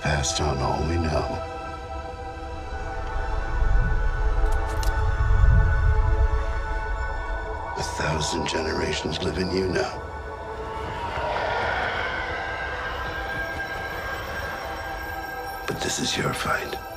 passed on all we know. A 1,000 generations live in you now. But this is your fight.